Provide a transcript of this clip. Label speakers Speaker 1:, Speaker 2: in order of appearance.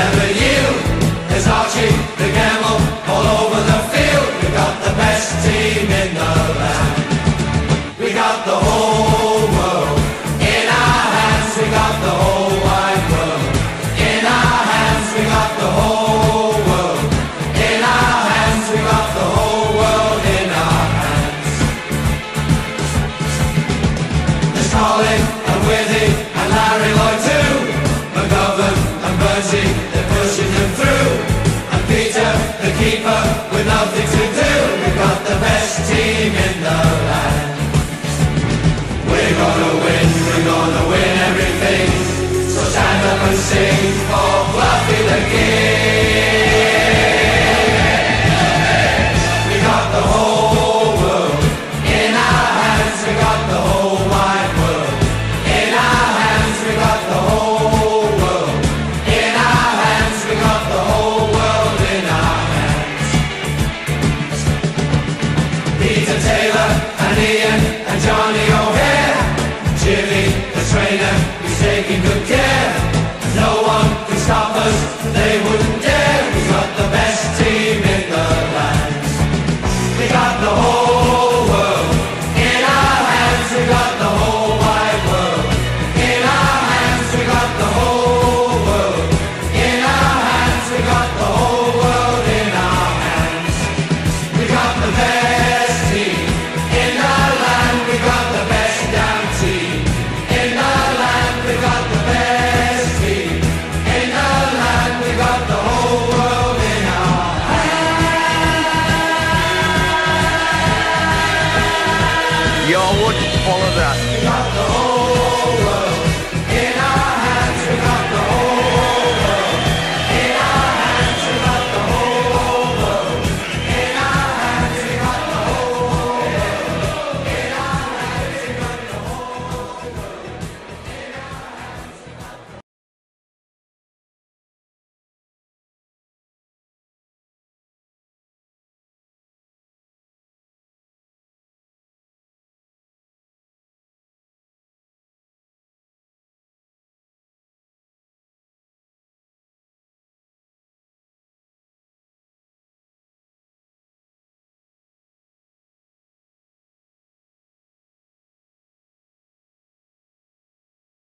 Speaker 1: never yield. There's Archie, the Gamble, all over the field. We've got the best team in the land. We got the whole world in our hands. We got the whole wide world in our hands. We got the whole world in our hands. We got the whole world in our hands. There's Colin and Withy and Larry Lloyd too. McGovern and Bertie, they're pushing them through. And Peter, the keeper, with nothing to do. We've got the best team in the land. We're gonna win everything. So stand up and sing for Fluffy the King.